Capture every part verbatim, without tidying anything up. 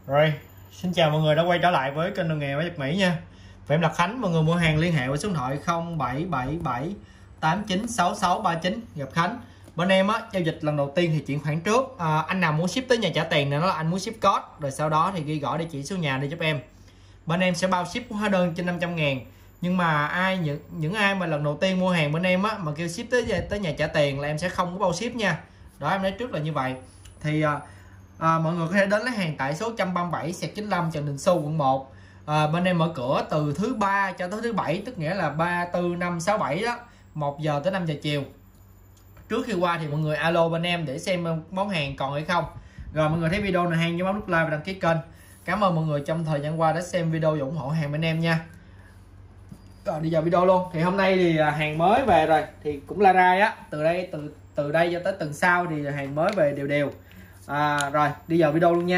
Rồi, xin chào mọi người đã quay trở lại với kênh Đồ Nghề Máy Nhật Mỹ nha. Và em là Khánh, mọi người mua hàng liên hệ với số điện thoại không bảy bảy bảy tám chín sáu sáu ba chín gặp Khánh. Bên em á, giao dịch lần đầu tiên thì chuyển khoản trước. À, anh nào muốn ship tới nhà trả tiền này nó là anh muốn ship code, rồi sau đó thì ghi gõ địa chỉ số nhà đi giúp em. Bên em sẽ bao ship hóa đơn trên năm trăm ngàn. Nhưng mà ai những những ai mà lần đầu tiên mua hàng bên em á mà kêu ship tới tới nhà trả tiền là em sẽ không có bao ship nha. Đó, em nói trước là như vậy. Thì à, À, mọi người có thể đến lấy hàng tại số một trăm ba mươi bảy chín mươi lăm Trần Đình Xu quận một. à, Bên em mở cửa từ thứ ba cho tới thứ bảy, tức nghĩa là ba, tư, năm, sáu, bảy đó, một giờ tới năm giờ chiều. Trước khi qua thì mọi người alo bên em để xem món hàng còn hay không. Rồi mọi người thấy video này hàng nhớ bấm nút like và đăng ký kênh. Cảm ơn mọi người trong thời gian qua đã xem video và ủng hộ hàng bên em nha. Rồi đi vào video luôn. Thì hôm nay thì hàng mới về rồi, thì cũng la rai á, từ đây từ từ đây cho tới tuần sau thì hàng mới về đều đều. À, rồi đi vào video luôn nha.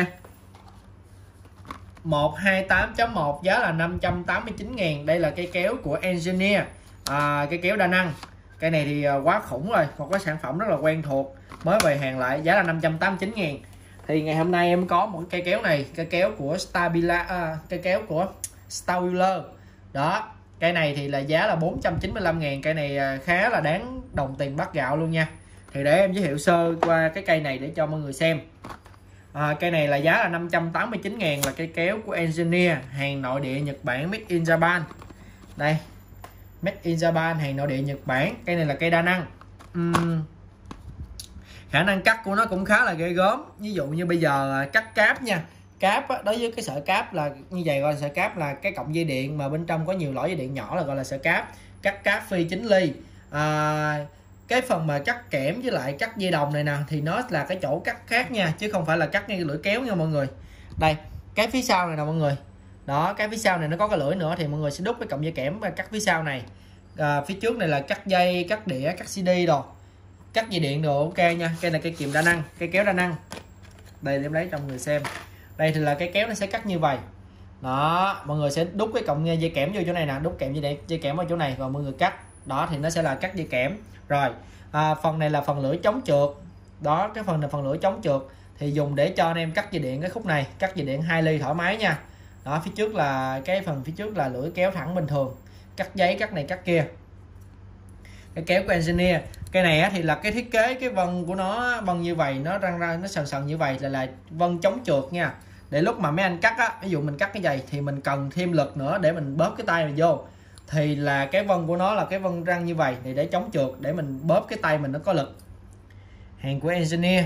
Một hai tám chấm một giá là năm trăm tám mươi chín ngàn. Đây là cây kéo của Engineer, à, cây kéo đa năng. Cây này thì quá khủng rồi, một cái sản phẩm rất là quen thuộc, mới về hàng lại, giá là năm trăm tám mươi chín ngàn. Thì ngày hôm nay em có một cây kéo này, cây kéo của Stabila, à, cây kéo của Starwheeler. Đó, cây này thì là giá là bốn trăm chín mươi lăm ngàn. Cây này khá là đáng đồng tiền bát gạo luôn nha. Thì để em giới thiệu sơ qua cái cây này để cho mọi người xem. à, Cây này là giá là năm trăm tám mươi chín ngàn, là cây kéo của Engineer, hàng nội địa Nhật Bản, made in Japan. Đây, made in Japan, hàng nội địa Nhật Bản. Cây này là cây đa năng. uhm, Khả năng cắt của nó cũng khá là ghê gớm. Ví dụ như bây giờ cắt cáp nha. Cáp á, đối với cái sợi cáp là như vậy, gọi là sợi cáp là cái cọng dây điện mà bên trong có nhiều lõi dây điện nhỏ là gọi là sợi cáp. Cắt cáp phi chính ly. à, Cái phần mà cắt kẽm với lại cắt dây đồng này nè thì nó là cái chỗ cắt khác nha, chứ không phải là cắt ngay cái lưỡi kéo nha mọi người. Đây, cái phía sau này nè mọi người. Đó, cái phía sau này nó có cái lưỡi nữa thì mọi người sẽ đút cái cọng dây kẽm và cắt phía sau này. à, Phía trước này là cắt dây, cắt đĩa, cắt xê đê đồ, cắt dây điện đồ, ok nha. Cây này cây kìm đa năng, cây kéo đa năng. Đây em lấy cho mọi người xem. Đây thì là cái kéo nó sẽ cắt như vậy. Đó, mọi người sẽ đút cái cọng dây kẽm vô chỗ này nè, đút kẽm dây điện, dây kẽm vào chỗ này và mọi người cắt. Đó thì nó sẽ là cắt dây kẽm. Rồi, à, phần này là phần lưỡi chống trượt. Đó, cái phần này phần lưỡi chống trượt thì dùng để cho anh em cắt dây điện cái khúc này, cắt dây điện hai ly thoải mái nha. Đó, phía trước là cái phần phía trước là lưỡi kéo thẳng bình thường, cắt giấy, cắt này cắt kia. Cái kéo của Engineer, cái này á, thì là cái thiết kế cái vân của nó vân như vậy, nó răng ra nó sần sần như vậy là là vân chống trượt nha. Để lúc mà mấy anh cắt á, ví dụ mình cắt cái giày thì mình cần thêm lực nữa để mình bóp cái tay mình vô, thì là cái vân của nó là cái vân răng như vậy thì để chống trượt, để mình bóp cái tay mình nó có lực. Hàng của Engineer.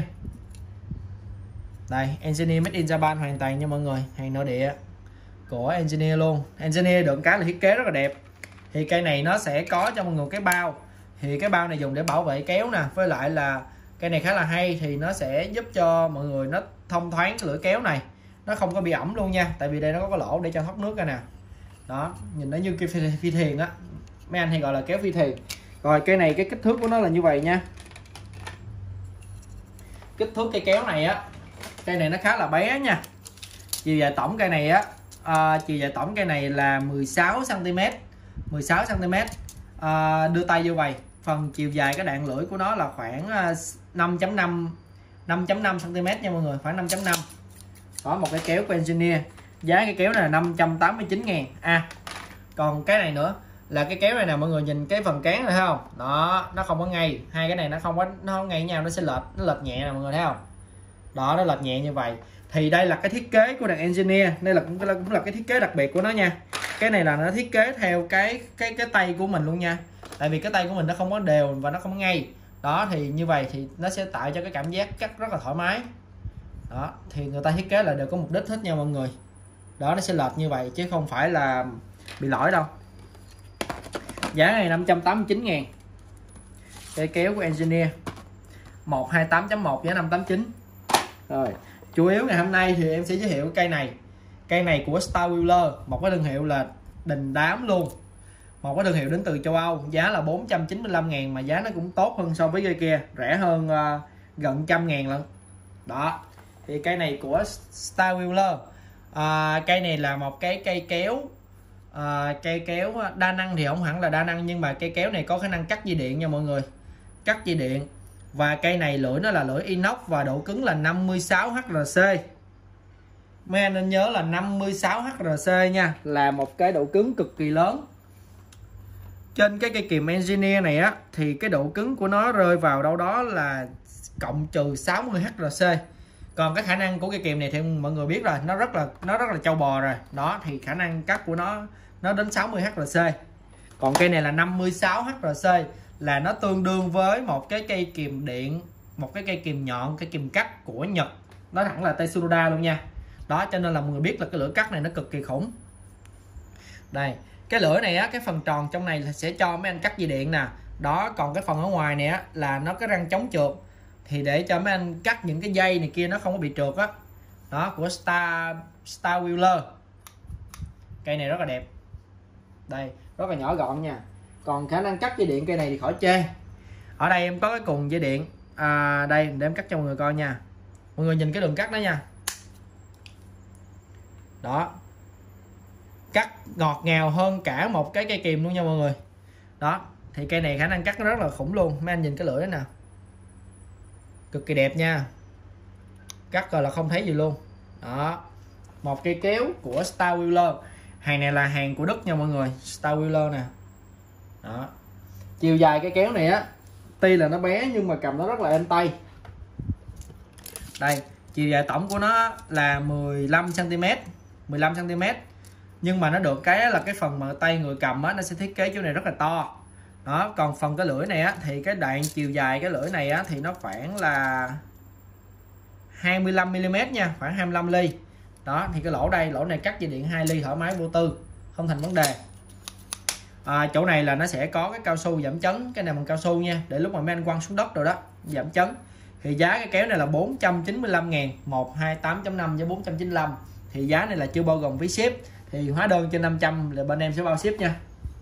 Đây, Engineer made in Japan hoàn toàn nha mọi người, hàng nội địa của Engineer luôn. Engineer được cái là thiết kế rất là đẹp. Thì cây này nó sẽ có cho mọi người cái bao. Thì cái bao này dùng để bảo vệ kéo nè, với lại là cây này khá là hay, thì nó sẽ giúp cho mọi người nó thông thoáng cái lưỡi kéo này, nó không có bị ẩm luôn nha, tại vì đây nó có cái lỗ để cho thoát nước ra nè. Đó, nhìn nó như cái phi, phi thuyền á, mấy anh hay gọi là kéo phi thuyền. Rồi cây này cái kích thước của nó là như vậy nha. Kích thước cây kéo này á, cây này nó khá là bé nha. Chiều dài tổng cây này á, à, chiều dài tổng cây này là mười sáu xăng ti mét, mười sáu xăng ti mét. à, Đưa tay vô vậy. Phần chiều dài cái đạn lưỡi của nó là khoảng năm chấm năm năm chấm năm xăng ti mét nha mọi người, khoảng năm chấm năm. Có một cái kéo của Engineer, giá cái kéo này là năm trăm tám mươi chín ngàn. À, còn cái này nữa là cái kéo này nè mọi người, nhìn cái phần cán này thấy không? Đó, nó không có ngay, hai cái này nó không có nó không ngay nhau, nó sẽ lệch, nó lệch nhẹ nè mọi người thấy không? Đó, nó lệch nhẹ như vậy. Thì đây là cái thiết kế của đàn Engineer, đây là cũng, cũng là cái thiết kế đặc biệt của nó nha. Cái này là nó thiết kế theo cái cái cái tay của mình luôn nha. Tại vì cái tay của mình nó không có đều và nó không có ngay. Đó thì như vậy thì nó sẽ tạo cho cái cảm giác cắt rất là thoải mái. Đó, thì người ta thiết kế là đều có mục đích hết nha mọi người. Đó, nó sẽ lệch như vậy chứ không phải là bị lỗi đâu. Giá này năm trăm tám mươi chín ngàn. Cây kéo của Engineer một hai tám chấm một giá năm trăm tám mươi chín. Rồi, chủ yếu ngày hôm nay thì em sẽ giới thiệu cây này. Cây này của Starwheeler, một cái thương hiệu là đình đám luôn. Một cái thương hiệu đến từ châu Âu, giá là bốn trăm chín mươi lăm ngàn, mà giá nó cũng tốt hơn so với cây kia, rẻ hơn uh, gần trăm ngàn lận. Đó, thì cây này của Starwheeler. À, cây này là một cái cây kéo, à, cây kéo đa năng thì không hẳn là đa năng, nhưng mà cây kéo này có khả năng cắt dây điện nha mọi người, cắt dây điện. Và cây này lưỡi nó là lưỡi inox và độ cứng là năm mươi sáu H R C. mấy anh nên nhớ là năm mươi sáu H R C nha, là một cái độ cứng cực kỳ lớn. Trên cái cây kìm Engineer này á thì cái độ cứng của nó rơi vào đâu đó là cộng trừ sáu mươi H R C. Còn cái khả năng của cây kìm này thì mọi người biết rồi, nó rất là nó rất là trâu bò rồi. Đó thì khả năng cắt của nó nó đến sáu mươi H R C. Còn cây này là năm mươi sáu H R C, là nó tương đương với một cái cây kìm điện, một cái cây kìm nhọn, cây kìm cắt của Nhật. Nó thẳng là Tetsunoda luôn nha. Đó cho nên là mọi người biết là cái lưỡi cắt này nó cực kỳ khủng. Đây, cái lưỡi này á, cái phần tròn trong này là sẽ cho mấy anh cắt dây điện nè. Đó, còn cái phần ở ngoài này á là nó có răng chống trượt, thì để cho mấy anh cắt những cái dây này kia nó không có bị trượt á. Đó, của Star Star Wheeler. Cây này rất là đẹp. Đây, rất là nhỏ gọn nha. Còn khả năng cắt dây điện cây này thì khỏi chê. Ở đây em có cái cùng dây điện. À, đây để em cắt cho mọi người coi nha. Mọi người nhìn cái đường cắt đó nha. Đó, cắt ngọt ngào hơn cả một cái cây kìm luôn nha mọi người. Đó thì cây này khả năng cắt nó rất là khủng luôn. Mấy anh nhìn cái lưỡi đó nè, cực kỳ đẹp nha, cắt rồi là không thấy gì luôn. Đó, một cây kéo của Star Wheeler. Hàng này là hàng của Đức nha mọi người, Star Wheeler nè. Đó, chiều dài cái kéo này á tuy là nó bé nhưng mà cầm nó rất là êm tay. Đây, chiều dài tổng của nó là mười lăm xăng ti mét, mười lăm xăng ti mét. Nhưng mà nó được cái là cái phần mà tay người cầm á, nó sẽ thiết kế chỗ này rất là to. Đó, còn phần cái lưỡi này á thì cái đoạn chiều dài cái lưỡi này á thì nó khoảng là hai mươi lăm mi li mét nha, khoảng hai mươi lăm ly. Đó thì cái lỗ đây, lỗ này cắt dây điện hai ly thoải mái vô tư, không thành vấn đề. À, chỗ này là nó sẽ có cái cao su giảm chấn, cái này bằng cao su nha, để lúc mà mấy anh quăng xuống đất rồi đó giảm chấn. Thì giá cái kéo này là bốn trăm chín mươi lăm ngàn, một hai tám chấm năm với bốn trăm chín mươi lăm. Thì giá này là chưa bao gồm phí ship. Thì hóa đơn trên năm trăm là bên em sẽ bao ship nha.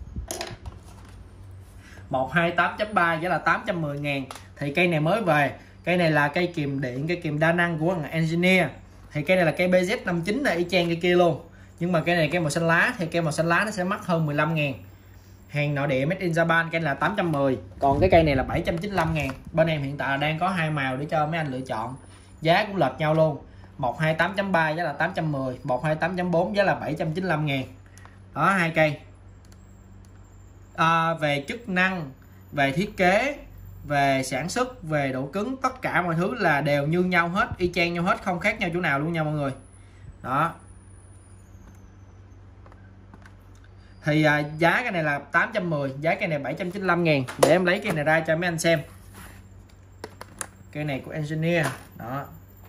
Một hai tám chấm ba giá là tám trăm mười ngàn. Thì cây này mới về. Cây này là cây kìm điện, cây kìm đa năng của Engineer. Thì cây này là cây B Z năm chín là y chang cây kia luôn. Nhưng mà cây này cây màu xanh lá, thì cây màu xanh lá nó sẽ mắc hơn mười lăm ngàn. Hàng nội địa made in Japan, cây là tám trăm mười. Còn cái cây này là bảy trăm chín mươi lăm ngàn. Bên em hiện tại đang có hai màu để cho mấy anh lựa chọn. Giá cũng lệch nhau luôn. Một hai tám chấm ba giá là tám trăm mười, một hai tám chấm bốn giá là bảy trăm chín mươi lăm ngàn. Đó, hai cây. À, về chức năng, về thiết kế, về sản xuất, về độ cứng, tất cả mọi thứ là đều như nhau hết, y chang nhau hết, không khác nhau chỗ nào luôn nha mọi người. Đó. Thì à, giá cái này là tám trăm mười, giá cây này bảy trăm chín mươi lăm ngàn. Để em lấy cây này ra cho mấy anh xem. Cây này của Engineer. Đó,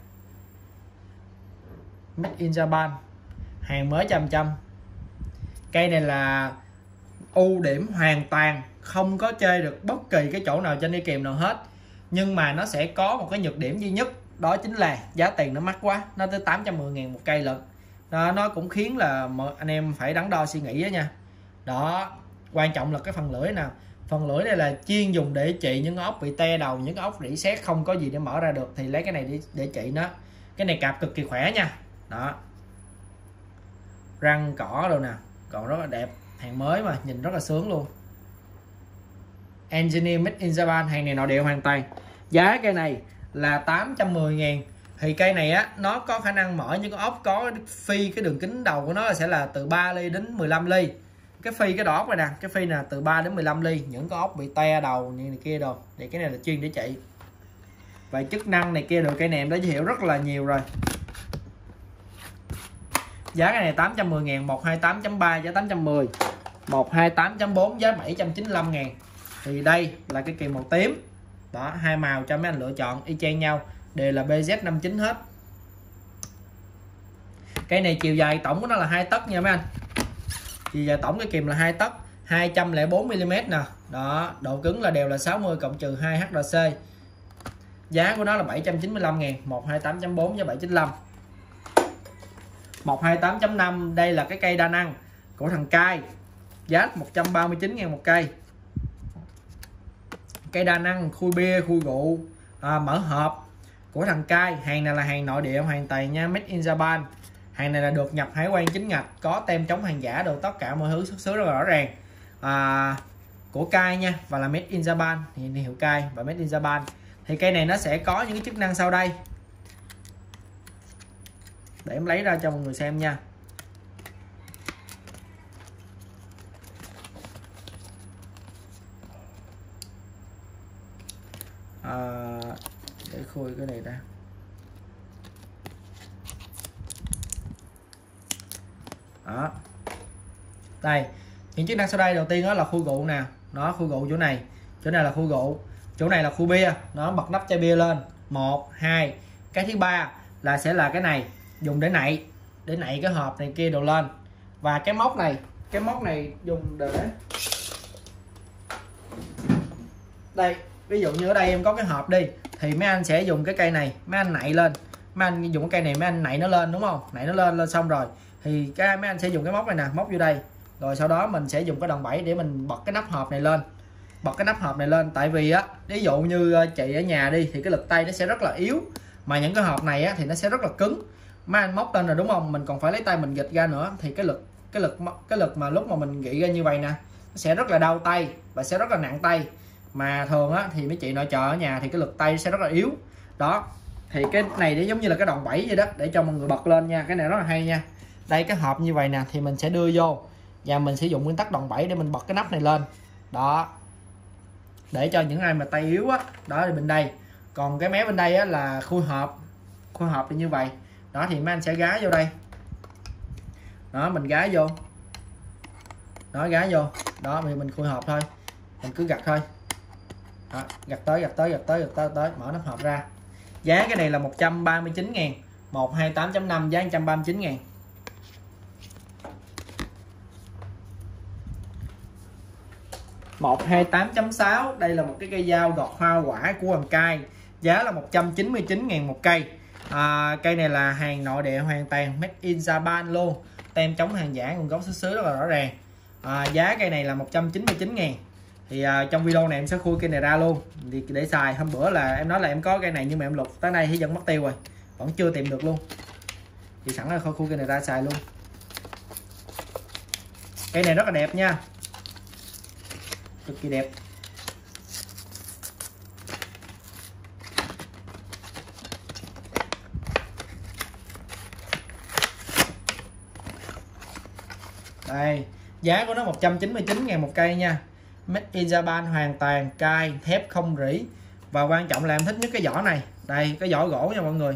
made in Japan, hàng mới trăm trăm. Cây này là ưu điểm hoàn toàn, không có chê được bất kỳ cái chỗ nào trên dây kìm nào hết. Nhưng mà nó sẽ có một cái nhược điểm duy nhất, đó chính là giá tiền nó mắc quá, nó tới tám trăm mười ngàn một cây lận. Đó, nó cũng khiến là anh em phải đắn đo suy nghĩ đó nha. Đó, quan trọng là cái phần lưỡi nào. Phần lưỡi này là chuyên dùng để trị những ốc bị te đầu, những ốc rỉ sét không có gì để mở ra được, thì lấy cái này để, để trị nó. Cái này cạp cực kỳ khỏe nha. Đó, răng cỏ rồi nè, còn rất là đẹp, hàng mới mà nhìn rất là sướng luôn. Engineer made in Japan, hàng này nội địa hoàn toàn. Giá cây này là tám trăm mười ngàn. Thì cây này á, nó có khả năng mở những con ốc có phi, cái đường kính đầu của nó là sẽ là từ ba ly đến mười lăm ly. Cái phi cái đỏ ốc này nè, cái phi là từ ba đến mười lăm ly, những con ốc bị te đầu như này kia đồ. Thì cái này là chuyên để trị. Và chức năng này kia được, cây này em đã giới thiệu rất là nhiều rồi. Giá cái này tám trăm mười ngàn, một hai tám chấm ba giá tám trăm mười, một hai tám chấm bốn giá bảy trăm chín mươi lăm ngàn. Thì đây là cái kìm màu tím. Đó, hai màu cho mấy anh lựa chọn y chang nhau, đều là B Z năm chín hết. Cây này chiều dài tổng của nó là hai tấc nha mấy anh. Chiều dài tổng cái kìm là hai tấc, hai trăm lẻ bốn mi li mét nè. Đó, độ cứng là đều là sáu mươi cộng trừ hai H R C. Giá của nó là bảy trăm chín mươi lăm ngàn, một hai tám chấm bốn giá bảy trăm chín mươi lăm. một hai tám chấm năm đây là cái cây đa năng của thằng Cai, giá một trăm ba mươi chín ngàn một cây. Cây đa năng khui bia, khui rượu, à, mở hộp của thằng Cai. Hàng này là hàng nội địa hoàn toàn nha, made in Japan. Hàng này là được nhập hải quan chính ngạch, có tem chống hàng giả đồ, tất cả mọi thứ xuất xứ rất là rõ ràng. À, của Cai nha, và là made in Japan, thì hiệu Cai và made in Japan. Thì cây này nó sẽ có những cái chức năng sau đây. để em lấy ra cho mọi người xem nha. À, để khui cái này ra. Đó. Đây, những chức năng sau đây đầu tiên đó là khui rượu nè, nó khui rượu chỗ này, chỗ này là khui rượu, chỗ này là khui bia, nó bật nắp chai bia lên. Một, hai. Cái thứ ba là sẽ là cái này, dùng để nạy, để nạy cái hộp này kia đồ lên. Và cái móc này, cái móc này dùng để đây, ví dụ như ở đây em có cái hộp đi thì mấy anh sẽ dùng cái cây này, mấy anh nạy lên, mấy anh dùng cái cây này mấy anh nạy nó lên, đúng không? Nạy nó lên lên xong rồi thì cái mấy anh sẽ dùng cái móc này nè, móc vô đây, rồi sau đó mình sẽ dùng cái đòn bẩy để mình bật cái nắp hộp này lên, bật cái nắp hộp này lên. Tại vì á, ví dụ như chị ở nhà đi thì cái lực tay nó sẽ rất là yếu, mà những cái hộp này á thì nó sẽ rất là cứng. Mấy anh móc lên rồi đúng không, mình còn phải lấy tay mình gịch ra nữa, thì cái lực cái lực cái lực mà lúc mà mình gị ra như vậy nè, nó sẽ rất là đau tay và sẽ rất là nặng tay. Mà thường á thì mấy chị nội trợ ở nhà thì cái lực tay sẽ rất là yếu. Đó, thì cái này để giống như là cái đòn bẩy vậy đó, để cho mọi người bật lên nha. Cái này rất là hay nha. Đây, cái hộp như vậy nè thì mình sẽ đưa vô và mình sử dụng nguyên tắc đòn bẩy để mình bật cái nắp này lên. Đó, để cho những ai mà tay yếu á, đó thì bên đây. Còn cái mé bên đây á là khui hộp, khui hộp thì như vậy. Đó, thì mấy anh sẽ gá vô đây. Đó, mình gá vô, đó, gá vô. Đó, thì mình khui hộp thôi, mình cứ gặt thôi. Đó, gặt tới gặt tới gặt tới gặt tới, tới mở nắp hộp ra. Giá cái này là một trăm ba mươi chín ngàn, một hai tám chấm năm, giá một trăm ba mươi chín ngàn. một hai tám chấm sáu, đây là một cái cây dao gọt hoa quả của Hoàng Cai, giá là một trăm chín mươi chín ngàn một cây. À, cây này là hàng nội địa hoàn toàn, made in Japan luôn, tem chống hàng giả, nguồn gốc xuất xứ rất là rõ ràng. À, giá cây này là một trăm chín mươi chín ngàn. Thì à, trong video này em sẽ khui cây này ra luôn thì để xài. Hôm bữa là em nói là em có cây này nhưng mà em lục tới nay thì vẫn mất tiêu rồi, vẫn chưa tìm được luôn, thì sẵn là khui khui cây này ra xài luôn. Cây này rất là đẹp nha, cực kỳ đẹp. Đây, giá của nó một trăm chín mươi chín ngàn một cây nha. Made in Japan hoàn toàn, cai, thép không rỉ. Và quan trọng là em thích nhất cái vỏ này. Đây, cái vỏ gỗ nha mọi người.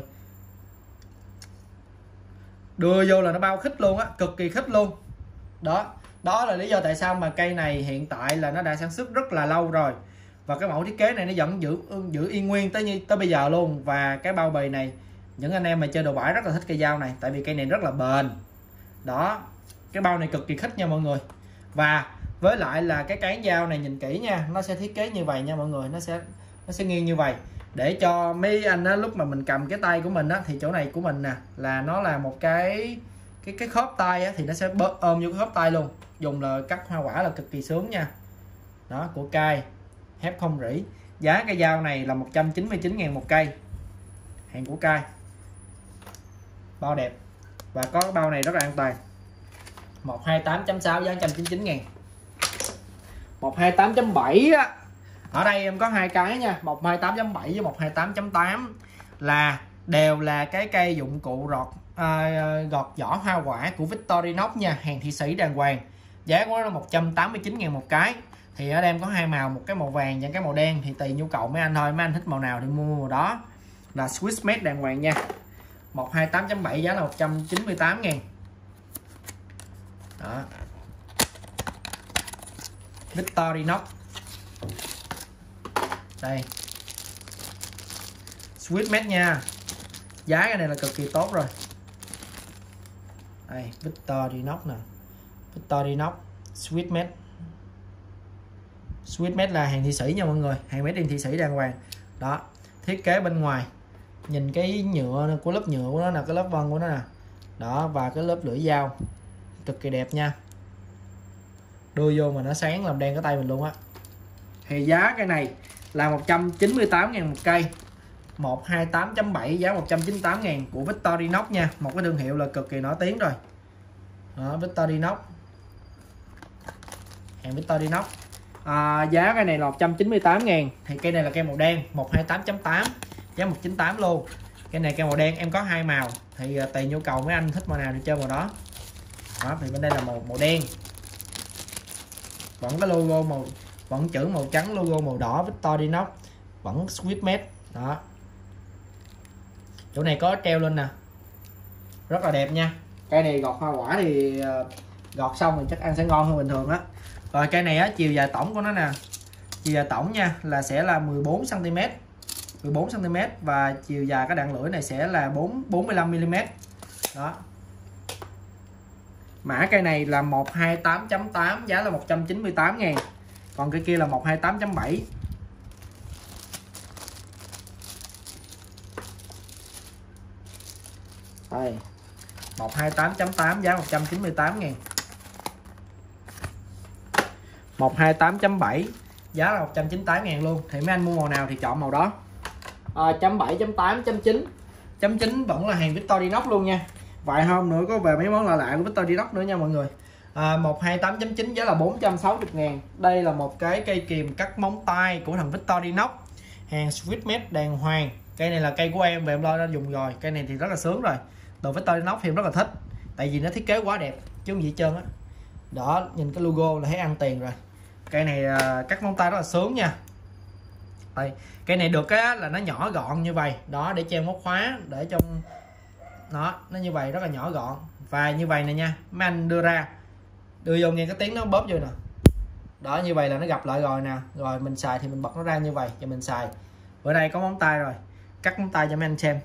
Đưa vô là nó bao khít luôn á, cực kỳ khít luôn. Đó, đó là lý do tại sao mà cây này hiện tại là nó đã sản xuất rất là lâu rồi. Và cái mẫu thiết kế này nó vẫn giữ giữ yên nguyên tới như tới bây giờ luôn. Và cái bao bì này, những anh em mà chơi đồ bãi rất là thích cây dao này, tại vì cây này rất là bền. Đó, cái bao này cực kỳ khít nha mọi người. Và với lại là cái cán dao này nhìn kỹ nha, nó sẽ thiết kế như vậy nha mọi người, nó sẽ nó sẽ nghiêng như vậy để cho mấy anh á, lúc mà mình cầm cái tay của mình á, thì chỗ này của mình nè là nó là một cái cái cái khớp tay á, thì nó sẽ bớt ôm vô cái khớp tay luôn. Dùng là cắt hoa quả là cực kỳ sướng nha. Đó, của Cai, thép không rỉ. Giá cây dao này là một trăm chín mươi chín ngàn một cây, hàng của Cai, bao đẹp và có cái bao này rất là an toàn. một hai tám chấm sáu, giá một trăm chín mươi chín ngàn. một hai tám chấm bảy á, ở đây em có hai cái nha, một hai tám chấm bảy với một hai tám chấm tám là đều là cái cây dụng cụ rọt à, gọt vỏ hoa quả của Victorinox nha, hàng Thụy Sĩ đàng hoàng. Giá của nó là một trăm tám mươi chín ngàn một cái. Thì ở đây em có hai màu, một cái màu vàng và cái màu đen, thì tùy nhu cầu mấy anh thôi, mấy anh thích màu nào thì mua màu đó. Là Swiss made đàng hoàng nha. một hai tám chấm bảy giá là một trăm chín mươi tám ngàn. Đó, Victorinox. Đây, Swiss made nha, giá cái này là cực kỳ tốt rồi. Đây, Victorinox nè, Victorinox Swiss made. Swiss made là hàng Thụy Sĩ nha mọi người, hàng made in Thụy Sĩ đàng hoàng. Đó, thiết kế bên ngoài, nhìn cái nhựa của lớp nhựa của nó là cái lớp vân của nó nè. Đó, và cái lớp lưỡi dao cực kỳ đẹp nha. Đưa vô mà nó sáng làm đen cái tay mình luôn á. Thì giá cái này là một trăm chín mươi tám ngàn một cây. một hai tám chấm bảy giá một trăm chín mươi tám ngàn của Victorinox nha, một cái thương hiệu là cực kỳ nổi tiếng rồi. Đó, Victorinox, hàng Victorinox. À, giá cái này là một trăm chín mươi tám ngàn. Thì cây này là cây màu đen, một hai tám chấm tám, giá một trăm chín mươi tám luôn. Cái này cây màu đen em có hai màu, thì tùy nhu cầu mấy anh thích màu nào thì chơi màu đó. Đó thì bên đây là màu màu đen, vẫn có logo màu, vẫn chữ màu trắng, logo màu đỏ Victorinox, vẫn Sweetmade. Đó, chỗ này có treo lên nè, rất là đẹp nha. Cây này gọt hoa quả thì gọt xong thì chắc ăn sẽ ngon hơn bình thường á. Rồi cây này á, chiều dài tổng của nó nè, chiều dài tổng nha là sẽ là mười bốn xăng ti mét, mười bốn xăng ti mét, và chiều dài cái đoạn lưỡi này sẽ là bốn bốn mươi lăm mi li mét. Đó, mã cây này là một hai tám chấm tám, giá là một trăm chín mươi tám ngàn, còn cái kia là một hai tám chấm bảy. Đây, một hai tám chấm tám giá một trăm chín mươi tám ngàn. một hai tám chấm bảy giá là một trăm chín mươi tám ngàn luôn. Thì mấy anh mua màu nào thì chọn màu đó. À, chấm bảy, chấm tám, chấm chín. Chấm chín vẫn là hàng Victorinox luôn nha. Vài hôm nữa có về mấy món lạ lạ của Victorinox nữa nha mọi người. À, một hai tám chấm chín giá là bốn trăm sáu mươi ngàn. Đây là một cái cây kìm cắt móng tay của thằng Victorinox, hàng Sweetmade đàng hoàng. Cây này là cây của em và em lo đã dùng rồi. Cây này thì rất là sướng rồi. Đồ Victorinox thì em rất là thích, tại vì nó thiết kế quá đẹp chứ không gì hết trơn á. Đó, nhìn cái logo là thấy ăn tiền rồi. Cây này cắt móng tay rất là sướng nha. Đây, cây này được cái là nó nhỏ gọn như vậy đó, để treo móc khóa, để trong nó nó như vậy rất là nhỏ gọn. Và như vậy nè nha, mấy anh đưa ra, đưa vô nghe cái tiếng nó bóp vô nè. Đó, như vậy là nó gặp lại rồi nè. Rồi mình xài thì mình bật nó ra như vậy cho mình xài. Bữa nay có móng tay rồi, cắt móng tay cho mấy anh xem.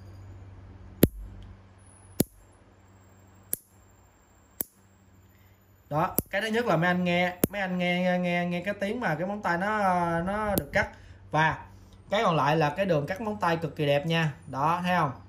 Đó, cái thứ nhất là mấy anh nghe mấy anh nghe nghe nghe cái tiếng mà cái móng tay nó nó được cắt. Và cái còn lại là cái đường cắt móng tay cực kỳ đẹp nha. Đó, thấy không?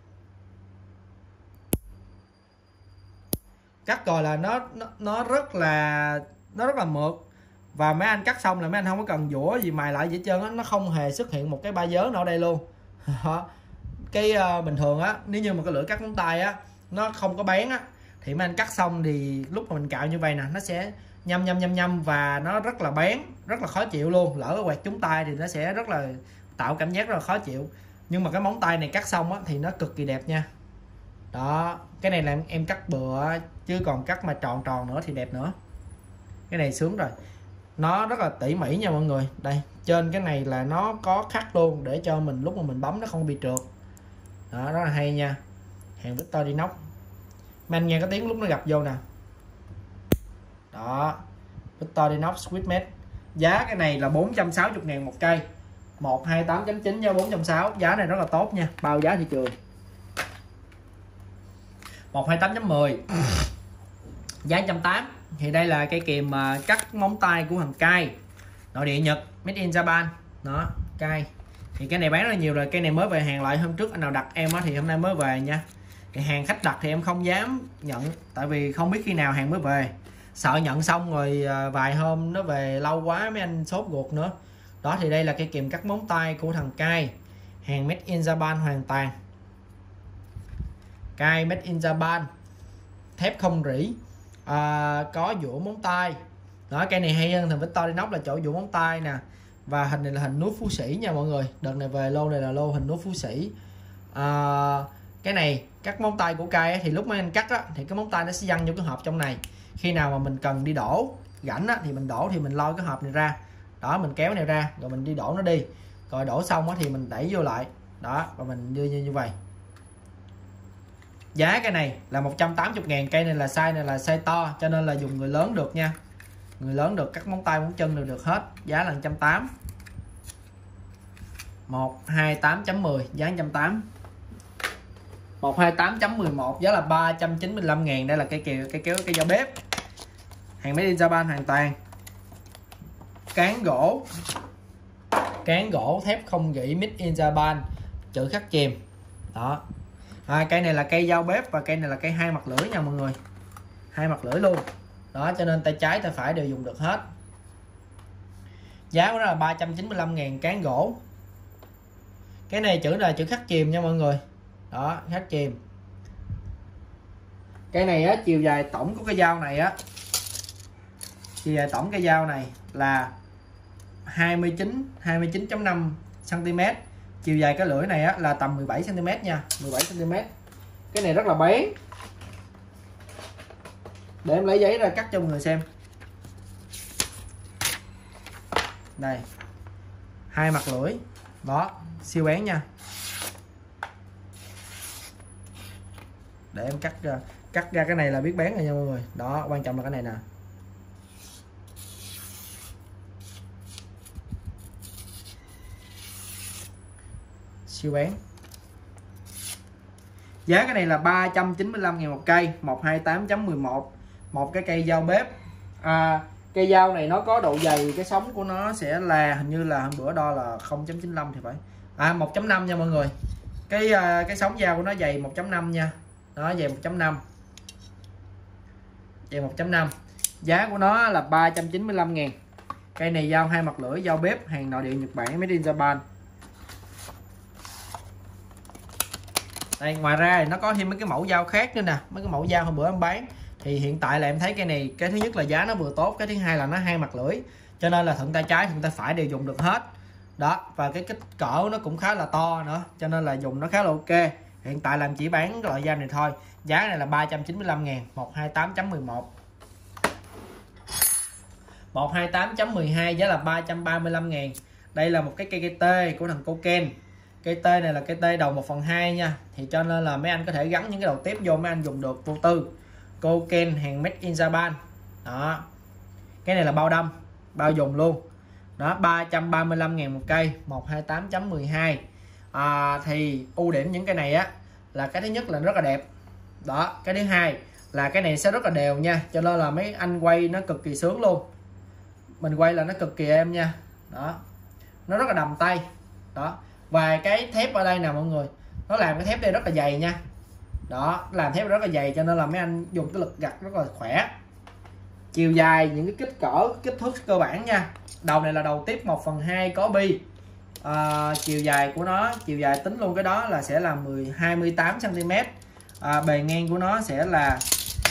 Cắt rồi là nó nó, nó rất là nó rất là mượt. Và mấy anh cắt xong là mấy anh không có cần dũa gì mài lại gì hết trơn á, nó không hề xuất hiện một cái ba dớ nào ở đây luôn. Cái uh, bình thường á, nếu như mà cái lưỡi cắt móng tay á nó không có bén á, thì mấy anh cắt xong thì lúc mà mình cạo như vậy nè, nó sẽ nhâm nhâm nhâm nhâm và nó rất là bén, rất là khó chịu luôn. Lỡ cái quẹt trúng tay thì nó sẽ rất là tạo cảm giác rất là khó chịu. Nhưng mà cái móng tay này cắt xong á thì nó cực kỳ đẹp nha. Đó, cái này là em cắt bừa, chứ còn cắt mà tròn tròn nữa thì đẹp nữa. Cái này sướng rồi, nó rất là tỉ mỉ nha mọi người. Đây, trên cái này là nó có khắc luôn, để cho mình lúc mà mình bấm nó không bị trượt. Đó, rất là hay nha, hàng Victorinox. Mấy anh nghe cái tiếng lúc nó gặp vô nè. Đó, Victorinox Sweetmade. Giá cái này là bốn trăm sáu mươi ngàn một cây. một hai tám chấm chín giá bốn trăm sáu mươi. Giá này rất là tốt nha, bao giá thị trường. một hai tám chấm mười giá một trăm tám mươi. Thì đây là cây kìm cắt móng tay của thằng Kai, nội địa Nhật, made in Japan. Đó, Kai. Thì cái này bán rất là nhiều rồi. Cây này mới về hàng lại, hôm trước anh nào đặt em á thì hôm nay mới về nha. Cái hàng khách đặt thì em không dám nhận, tại vì không biết khi nào hàng mới về. Sợ nhận xong rồi vài hôm nó về lâu quá mấy anh sốt ruột nữa. Đó, thì đây là cây kìm cắt móng tay của thằng Kai, hàng made in Japan hoàn toàn. Kai made in Japan, thép không rỉ, à, có dũa móng tay. Đó, cây này hay hơn thằng Victorinox là chỗ dũa móng tay nè. Và hình này là hình núi Phú Sĩ nha mọi người. Đợt này về lô này là lô hình núi Phú Sĩ. à, Cái này cắt móng tay của Kai ấy, thì lúc mấy anh cắt á, thì cái móng tay nó sẽ văng vô cái hộp trong này. Khi nào mà mình cần đi đổ rãnh á, thì mình đổ thì mình lôi cái hộp này ra. Đó, mình kéo này ra rồi mình đi đổ nó đi. Rồi đổ xong á, thì mình đẩy vô lại. Đó, và mình đưa như, như vậy. Giá cái này là một trăm tám mươi ngàn. Cây này là size này là size to, cho nên là dùng người lớn được nha. Người lớn được, cắt móng tay móng chân đều được hết. Giá là một trăm tám mươi. một hai tám chấm mười giá một trăm tám mươi. một hai tám chấm mười một giá là ba trăm chín mươi lăm ngàn. Đây là cây kéo cây kéo cây dao bếp, hàng made in Japan hoàn toàn. Cán gỗ, cán gỗ thép không rỉ made in Japan, chữ khắc chìm. Đó, à, cây này là cây dao bếp và cây này là cây hai mặt lưỡi nha mọi người, hai mặt lưỡi luôn. Đó, cho nên tay trái tay phải đều dùng được hết. Giá của nó là ba trăm chín mươi lăm ngàn. Cán gỗ, cái này chữ là chữ khắc chìm nha mọi người. Đó, khắc chìm. Cái này á, chiều dài tổng của cái dao này á, chiều dài tổng cái dao này là hai mươi chín chấm năm xăng ti mét, chiều dài cái lưỡi này á là tầm mười bảy xăng ti mét nha, mười bảy xăng ti mét. Cái này rất là bén. Để em lấy giấy ra cắt cho mọi người xem. Đây, hai mặt lưỡi đó, siêu bén nha. Để em cắt ra, cắt ra cái này là biết bén rồi nha mọi người. Đó, quan trọng là cái này nè. Siêu bén. Giá cái này là ba trăm chín mươi lăm ngàn một cây, một hai tám chấm mười một. Một cái cây dao bếp. À, cây dao này nó có độ dày, cái sống của nó sẽ là hình như là hôm bữa đo là không chấm chín lăm thì phải. À, một chấm năm nha mọi người. Cái cái sống dao của nó dày một chấm năm nha. Nó dày một chấm năm. Dày một chấm năm. Giá của nó là ba trăm chín mươi lăm ngàn. Cây này dao hai mặt lưỡi, dao bếp hàng nội địa Nhật Bản, made in Japan. Đây, ngoài ra thì nó có thêm mấy cái mẫu dao khác nữa nè, mấy cái mẫu dao hôm bữa em bán. Thì hiện tại là em thấy cái này, cái thứ nhất là giá nó vừa tốt, cái thứ hai là nó hai mặt lưỡi, cho nên là thuận tay trái thuận tay phải đều dùng được hết. Đó, và cái kích cỡ nó cũng khá là to nữa, cho nên là dùng nó khá là ok. Hiện tại là em chỉ bán cái loại dao này thôi. Giá này là ba trăm chín mươi lăm ngàn, một hai tám chấm mười một. một hai tám chấm mười hai giá là ba trăm ba mươi lăm ngàn. Đây là một cái cây cây tê của thằng Koken. Cây tê này là cây tê đầu một phần hai nha. Thì cho nên là mấy anh có thể gắn những cái đầu tiếp vô, mấy anh dùng được vô tư. Koken hàng made in Japan. Đó. Cái này là bao đâm, bao dùng luôn. Đó, ba trăm ba mươi lăm ngàn một cây, một hai tám chấm mười hai. À, thì ưu điểm những cái này á là cái thứ nhất là rất là đẹp. Đó, cái thứ hai là cái này sẽ rất là đều nha, cho nên là mấy anh quay nó cực kỳ sướng luôn. Mình quay là nó cực kỳ êm nha. Đó. Nó rất là đầm tay. Đó. Và cái thép ở đây nè mọi người, nó làm cái thép đây rất là dày nha. Đó, làm thép rất là dày cho nên là mấy anh dùng cái lực gặt rất là khỏe. Chiều dài những cái kích cỡ, kích thước cơ bản nha. Đầu này là đầu tiếp một phần hai có bi. À, chiều dài của nó, chiều dài tính luôn cái đó là sẽ là mười hai mươi tám xăng ti mét. À, bề ngang của nó sẽ là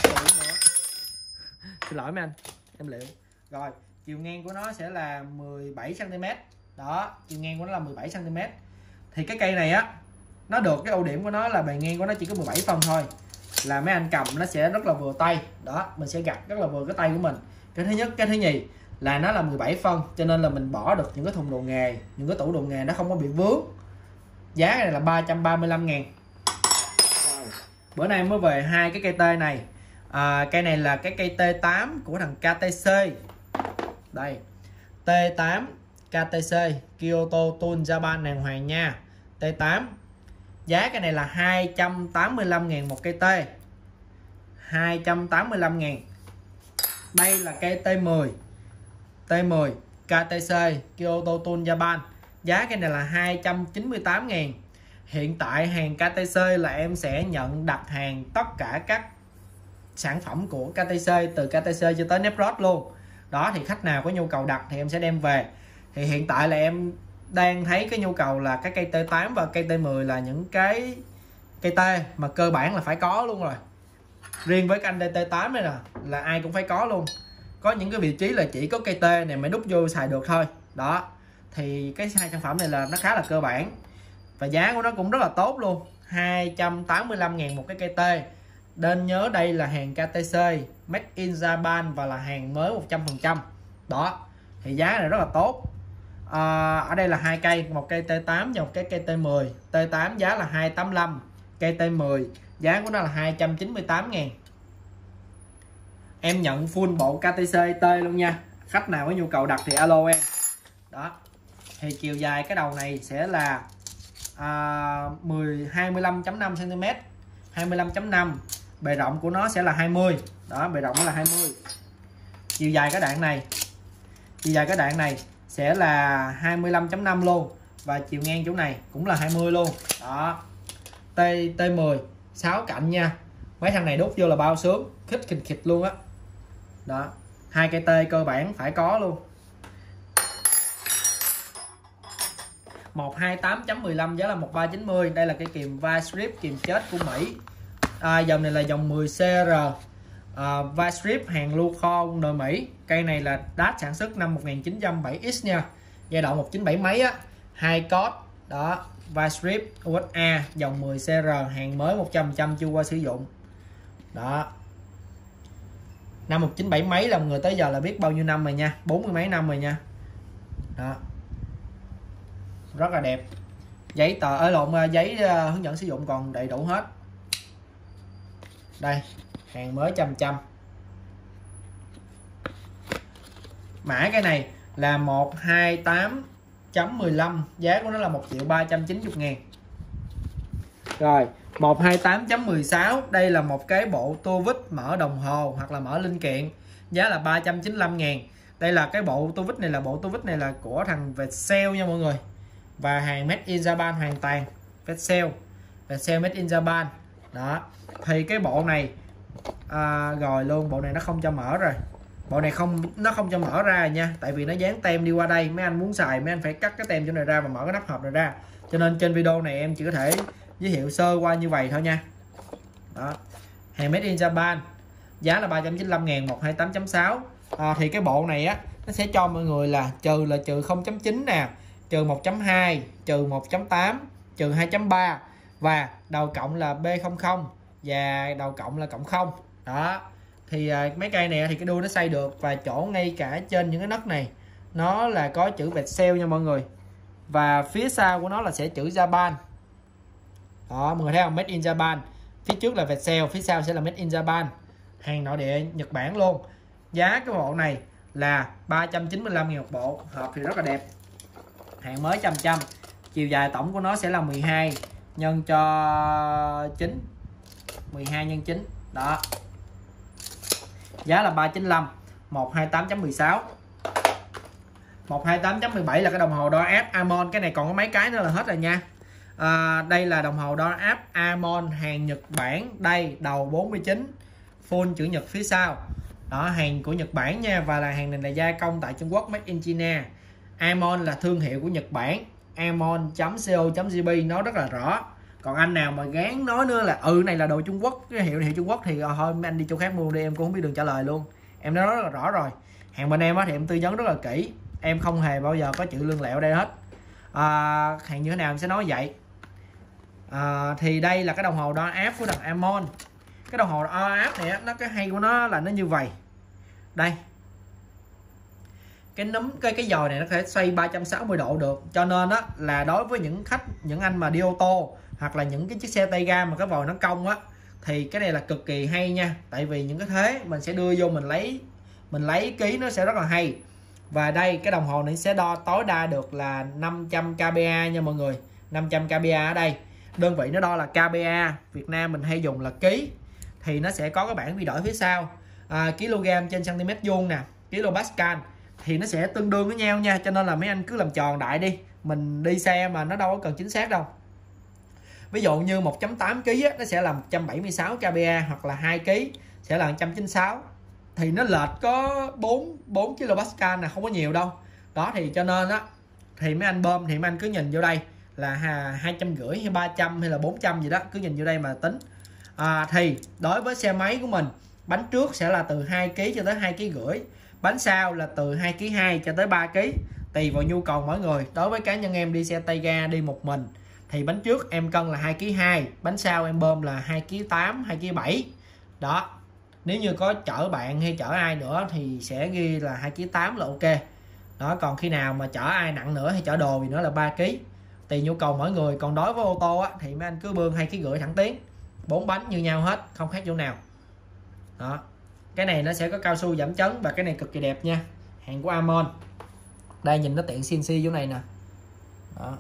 xin lỗi mấy anh, em liệu. Rồi, chiều ngang của nó sẽ là mười bảy xăng ti mét. Đó, chiều ngang của nó là mười bảy xăng ti mét. Thì cái cây này á, nó được cái ưu điểm của nó là bề ngang của nó chỉ có mười bảy phân thôi, là mấy anh cầm nó sẽ rất là vừa tay. Đó, mình sẽ gặt rất là vừa cái tay của mình. Cái thứ nhất, cái thứ nhì là nó là mười bảy phân, cho nên là mình bỏ được những cái thùng đồ nghề, những cái tủ đồ nghề nó không có bị vướng. Giá này là ba trăm ba mươi lăm ngàn. Bữa nay mới về hai cái cây tê này. À, cây này là cái cây T tám của thằng ca tê xê. Đây, T tám ca tê xê Kyoto Tool Japan đàng hoàng nha. T tám. Giá cái này là hai trăm tám mươi lăm ngàn một cây tê. hai trăm tám mươi lăm ngàn. Đây là cây T mười. T mười ca tê xê Kyoto Tool Japan. Giá cái này là hai trăm chín mươi tám ngàn. Hiện tại hàng ca tê xê là em sẽ nhận đặt hàng tất cả các sản phẩm của ca tê xê, từ ca tê xê cho tới Neprod luôn. Đó, thì khách nào có nhu cầu đặt thì em sẽ đem về. Thì hiện tại là em đang thấy cái nhu cầu là cái cây T tám và cây T mười là những cái cây tê mà cơ bản là phải có luôn rồi. Riêng với cái anh T tám này nè là ai cũng phải có luôn. Có những cái vị trí là chỉ có cây tê này mới đút vô xài được thôi. Đó, thì cái hai sản phẩm này là nó khá là cơ bản. Và giá của nó cũng rất là tốt luôn, hai trăm tám mươi lăm ngàn một cái cây tê. Nên nhớ đây là hàng ca tê xê made in Japan và là hàng mới một trăm phần trăm. Đó, thì giá này rất là tốt. À, ở đây là hai cây, một cây T tám và một cái cây T mười. T tám giá là hai trăm tám mươi lăm, cây T mười giá của nó là hai trăm chín mươi tám ngàn. Em nhận full bộ ca tê xê T luôn nha. Khách nào có nhu cầu đặt thì alo em. Đó, thì chiều dài cái đầu này sẽ là à, hai mươi lăm chấm năm xăng ti mét, hai mươi lăm chấm năm. Bề rộng của nó sẽ là hai mươi. Đó, bề rộng nó là hai mươi. Chiều dài cái đoạn này, chiều dài cái đoạn này sẽ là hai mươi lăm chấm năm luôn. Và chiều ngang chỗ này cũng là hai mươi luôn. Đó, T, T mười sáu cạnh nha. Mấy thằng này đút vô là bao sướng, khích khịch khịch luôn á. Đó, hai cây tê cơ bản phải có luôn. một hai tám chấm mười lăm giá là một ba chín mươi. Đây là cái kìm Vistrip, kìm chết của Mỹ. À, dòng này là dòng mười C R. à, Vistrip hàng lưu kho đời Mỹ. Cây này là đát sản xuất năm một nghìn chín trăm bảy X nha, giai đoạn một chín bảy mấy á, hai code. Đó, vai strip u ét a dòng mười xê rờ, hàng mới một trăm phần trăm chưa qua sử dụng. Đó, năm một chín bảy mấy là người tới giờ là biết bao nhiêu năm rồi nha, bốn mươi mấy năm rồi nha. Đó, rất là đẹp. Giấy tờ ở lộn giấy uh, hướng dẫn sử dụng còn đầy đủ hết. Đây, hàng mới trăm trăm. Mã cái này là một hai tám chấm mười lăm, giá của nó là một triệu ba trăm chín mươi ngàn. Rồi, một hai tám chấm mười sáu, đây là một cái bộ tua vít mở đồng hồ hoặc là mở linh kiện, giá là ba trăm chín mươi lăm ngàn. Đây là cái bộ tua vít này, là bộ tua vít này là của thằng Vietcell nha mọi người. Và hàng made in Japan hoàn toàn, Vietcell, Vietcell made in Japan. Đó, thì cái bộ này à, rồi luôn, bộ này nó không cho mở rồi. Bộ này không, nó không cho mở ra nha, tại vì nó dán tem đi qua đây. Mấy anh muốn xài mấy anh phải cắt cái tem chỗ này ra và mở cái nắp hộp này ra. Cho nên trên video này em chỉ có thể giới thiệu sơ qua như vậy thôi nha. Đó, hàng made in Japan, giá là ba trăm chín mươi lăm ngàn, một hai tám chấm sáu. à, Thì cái bộ này á, nó sẽ cho mọi người là trừ là trừ không chấm chín nè, trừ một chấm hai, trừ một chấm tám, trừ hai chấm ba, và đầu cộng là B không không và đầu cộng là cộng không. Đó, thì à, mấy cây này thì cái đuôi nó xoay được, và chỗ ngay cả trên những cái nấc này nó là có chữ Vietcell nha mọi người. Và phía sau của nó là sẽ chữ Japan. Đó, mọi người thấy không? Made in Japan. Phía trước là Vietcell, phía sau sẽ là Made in Japan. Hàng nội địa Nhật Bản luôn. Giá cái bộ này là ba trăm chín mươi lăm ngàn một bộ. Hộp thì rất là đẹp. Hàng mới trăm trăm. Chiều dài tổng của nó sẽ là mười hai nhân cho chín, mười hai nhân chín. Đó, giá là ba trăm chín mươi lăm, một hai tám chấm mười sáu. một hai tám chấm mười bảy là cái đồng hồ đo áp Amon. Cái này còn có mấy cái nữa là hết rồi nha. à, Đây là đồng hồ đo áp Amon hàng Nhật Bản. Đây, đầu bốn mươi chín, full chữ Nhật phía sau. Đó, hàng của Nhật Bản nha. Và là hàng này là gia công tại Trung Quốc, made in China. Amon là thương hiệu của Nhật Bản. Amon chấm co chấm gi bê nó rất là rõ. Còn anh nào mà gán nói nữa là ừ này là đồ Trung Quốc, cái hiệu hiệu Trung Quốc, thì thôi mấy anh đi chỗ khác mua đi, em cũng không biết đường trả lời luôn. Em nói rất là rõ rồi. Hàng bên em á thì em tư vấn rất là kỹ, em không hề bao giờ có chữ lương lẹo ở đây hết. à, Hàng như thế nào em sẽ nói vậy. à, Thì đây là cái đồng hồ đo áp của thằng Amon. Cái đồng hồ đo áp này á, nó cái hay của nó là nó như vậy. Đây, cái núm cái cái dòi này nó có thể xoay ba trăm sáu mươi độ được. Cho nên đó là đối với những khách, những anh mà đi ô tô hoặc là những cái chiếc xe tay ga mà cái vòi nó cong á, thì cái này là cực kỳ hay nha. Tại vì những cái thế mình sẽ đưa vô mình lấy mình lấy ký nó sẽ rất là hay. Và đây, cái đồng hồ này sẽ đo tối đa được là năm trăm ca pê a nha mọi người. năm trăm ca pê a ở đây. Đơn vị nó đo là ca pê a, Việt Nam mình hay dùng là ký. Thì nó sẽ có cái bảng vi đổi phía sau, à, kg trên cm vuông nè, kilopascal, thì nó sẽ tương đương với nhau nha. Cho nên là mấy anh cứ làm tròn đại đi. Mình đi xe mà nó đâu có cần chính xác đâu. Ví dụ như một chấm tám kg á, nó sẽ là một trăm bảy mươi sáu ca pê a, hoặc là hai ký sẽ là một trăm chín mươi sáu. Thì nó lệch có bốn, bốn kilopascal là không có nhiều đâu. Đó, thì cho nên á, thì mấy anh bơm thì mấy anh cứ nhìn vô đây là hai trăm rưỡi hay ba trăm hay là bốn trăm gì đó, cứ nhìn vô đây mà tính. à, Thì đối với xe máy của mình, bánh trước sẽ là từ hai ký cho tới hai ký rưỡi, bánh sau là từ hai ký hai cho tới ba ký, tùy vào nhu cầu mỗi người. Đối với cá nhân em đi xe tay ga đi một mình thì bánh trước em cân là hai ký hai, bánh sau em bơm là hai ký tám, hai ký bảy. Đó, nếu như có chở bạn hay chở ai nữa thì sẽ ghi là hai ký tám là ok. Đó, còn khi nào mà chở ai nặng nữa hay chở đồ gì nữa là ba ký, tùy nhu cầu mỗi người. Còn đối với ô tô á, thì mấy anh cứ bơm hai ký rưỡi thẳng tiến, bốn bánh như nhau hết, không khác chỗ nào. Đó, cái này nó sẽ có cao su giảm chấn và cái này cực kỳ đẹp nha, hàng của Amon. Đây, nhìn nó tiện xê en xê chỗ này nè. Đó,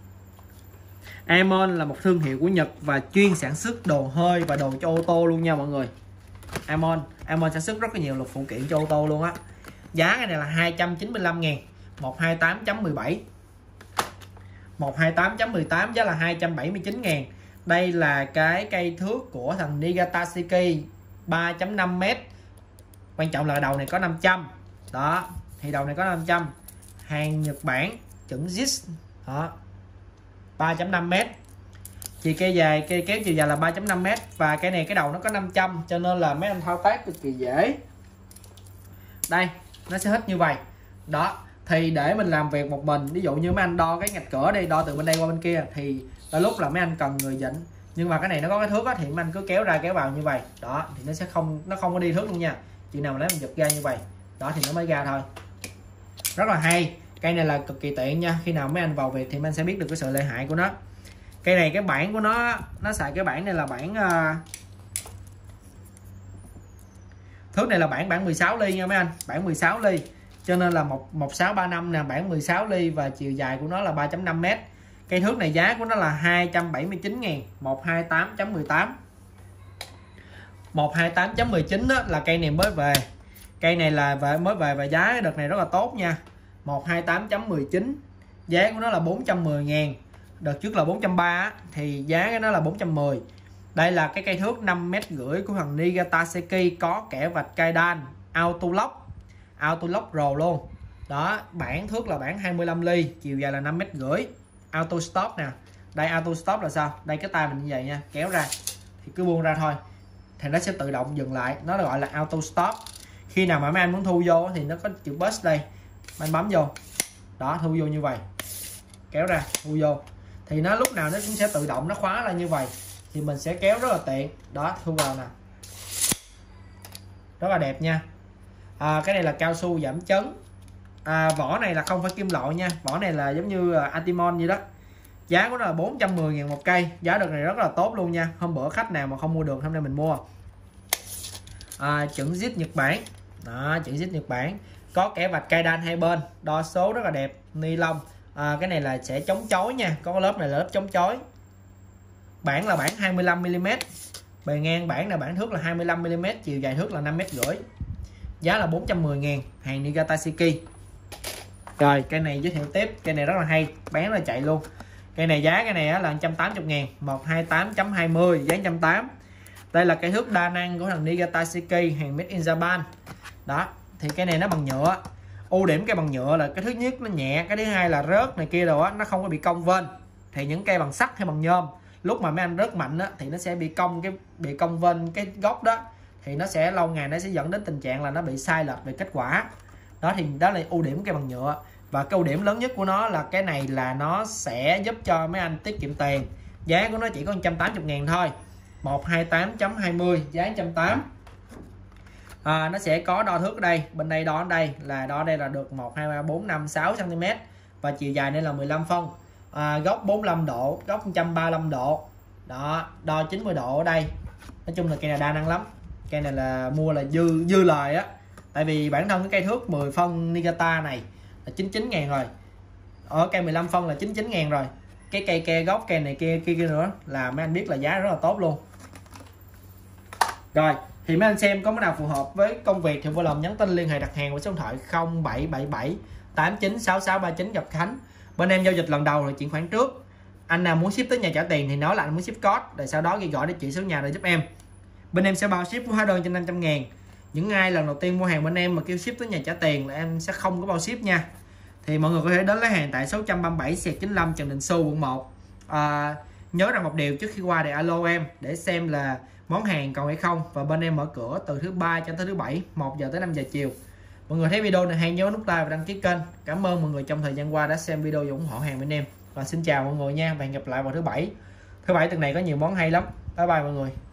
Amon là một thương hiệu của Nhật và chuyên sản xuất đồ hơi và đồ cho ô tô luôn nha mọi người. Amon Amon sản xuất rất là nhiều lục phụ kiện cho ô tô luôn á. Giá cái này là hai trăm chín mươi lăm ngàn, một hai tám chấm mười bảy. một hai tám chấm mười tám giá là hai trăm bảy mươi chín ngàn. Đây là cái cây thước của thằng Nigatasuki ba chấm năm mét. Quan trọng là đầu này có năm trăm. Đó, thì đầu này có năm trăm. Hàng Nhật Bản, chuẩn gi i ét. Đó, ba chấm năm mét. Chiều cây dài, cây kéo chiều dài là ba chấm năm mét. Và cái này cái đầu nó có năm trăm, cho nên là mấy anh thao tác cực kỳ dễ. Đây, nó sẽ hết như vậy. Đó, thì để mình làm việc một mình, ví dụ như mấy anh đo cái ngạch cửa đi, đo từ bên đây qua bên kia thì là lúc là mấy anh cần người dịnh, nhưng mà cái này nó có cái thước á, thì mấy anh cứ kéo ra kéo vào như vậy đó thì nó sẽ không nó không có đi thước luôn nha. Chừng nào mà lấy mình giật ra như vậy đó thì nó mới ra thôi. Rất là hay, cây này là cực kỳ tiện nha. Khi nào mấy anh vào việc thì mấy anh sẽ biết được cái sự lợi hại của nó. Cây này cái bản của nó nó xài cái bản này là bản uh, thước này là bản bản mười sáu ly nha mấy anh, bản mười sáu ly, cho nên là một một sáu ba năm nè, bản mười sáu ly và chiều dài của nó là ba chấm năm mét. Cây thước này giá của nó là hai trăm bảy mươi chín ngàn, một hai tám chấm mười tám. một hai tám chấm mười chín đó là cây này mới về. Cây này là về mới về và giá đợt này rất là tốt nha. một hai tám chấm mười chín giá của nó là bốn trăm mười ngàn. Đợt trước là bốn trăm ba mươi thì giá của nó là bốn trăm mười. Đây là cái cây thước năm mét rưỡi của thằng Niigata Seiki, có kẻ vạch Kaidan Auto Lock, Auto Lock Pro luôn. Đó, bản thước là bản hai mươi lăm ly, chiều dài là năm mét rưỡi. Auto Stop nè. Đây auto stop là sao? Đây cái tay mình như vậy nha, kéo ra thì cứ buông ra thôi thì nó sẽ tự động dừng lại, nó gọi là auto stop. Khi nào mà mấy anh muốn thu vô thì nó có chữ bus đây, anh bấm vô đó, thu vô như vậy, kéo ra thu vô thì nó lúc nào nó cũng sẽ tự động nó khóa lại như vậy, thì mình sẽ kéo rất là tiện đó, thu vào nè, rất là đẹp nha. À, cái này là cao su giảm chấn. À, vỏ này là không phải kim loại nha, vỏ này là giống như Antimon vậy đó. Giá của nó là bốn trăm mười ngàn một cây, giá đợt này rất là tốt luôn nha. Hôm bữa khách nào mà không mua được hôm nay mình mua. À, chữ zip Nhật Bản đó, chữ zip Nhật Bản, có kẻ vạch Kaidan hai bên, đo số rất là đẹp, ni lông. À, cái này là sẽ chống chói nha, có cái lớp này là lớp chống chói. Bản là bản hai mươi lăm mi li mét, bề ngang bản là bản thước là hai mươi lăm mi li mét, chiều dài thước là năm mét rưỡi. Giá là bốn trăm mười ngàn, hàng Niigata Seiki. Rồi cây này giới thiệu tiếp, cây này rất là hay, bán là chạy luôn. Cây này giá cái này là một trăm tám mươi ngàn, một hai tám chấm hai mươi, giá một trăm tám mươi. Đây là cây thước đa năng của thằng Niigata Seiki, hàng made in Japan. Đó, thì cái này nó bằng nhựa. Ưu điểm cây bằng nhựa là cái thứ nhất nó nhẹ, cái thứ hai là rớt này kia đồ á, nó không có bị cong vênh. Thì những cây bằng sắt hay bằng nhôm, lúc mà mấy anh rớt mạnh á thì nó sẽ bị cong cái bị cong vênh cái góc đó, thì nó sẽ lâu ngày nó sẽ dẫn đến tình trạng là nó bị sai lệch về kết quả. Đó thì đó là ưu điểm cây bằng nhựa. Và cái ưu điểm lớn nhất của nó là cái này là nó sẽ giúp cho mấy anh tiết kiệm tiền. Giá của nó chỉ có một trăm tám mươi ngàn thôi, một hai tám chấm hai mươi, giá một trăm tám mươi. À, nó sẽ có đo thước ở đây, bên đây đo ở đây là đo đây là được một hai ba bốn năm sáu xăng ti mét và chiều dài đây là mười lăm phân. À, góc bốn mươi lăm độ, góc một trăm ba mươi lăm độ. Đó, đo chín mươi độ ở đây. Nói chung là cây này đa năng lắm. Cây này là mua là dư dư lời á. Tại vì bản thân cái cây thước mười phân Niigata này là chín mươi chín ngàn rồi. Ở cây mười lăm phân là chín mươi chín ngàn rồi. Cái cây ke góc cây này kia kia, kia nữa là mấy anh biết là giá rất là tốt luôn. Rồi, thì mấy anh xem có cái nào phù hợp với công việc thì vui lòng nhắn tin liên hệ đặt hàng qua số điện thoại không bảy bảy bảy tám chín sáu sáu ba chín gặp Khánh. Bên em giao dịch lần đầu rồi chuyển khoản trước. Anh nào muốn ship tới nhà trả tiền thì nói là anh muốn ship code, rồi sau đó ghi gọi địa chỉ số nhà để giúp em. Bên em sẽ bao ship của hóa đơn trên năm trăm ngàn. Những ai lần đầu tiên mua hàng bên em mà kêu ship tới nhà trả tiền là em sẽ không có bao ship nha. Thì mọi người có thể đến lấy hàng tại số ba mươi bảy xẹt chín mươi lăm Trần Đình Xu quận một. À, nhớ rằng một điều trước khi qua để alo em để xem là món hàng còn hay không, và bên em mở cửa từ thứ ba cho tới thứ bảy, một giờ tới năm giờ chiều. Mọi người thấy video này hay nhớ nút like và đăng ký kênh. Cảm ơn mọi người trong thời gian qua đã xem video và ủng hộ hàng bên em. Và xin chào mọi người nha, và hẹn gặp lại vào thứ bảy. Thứ bảy tuần này có nhiều món hay lắm. Bye bye mọi người.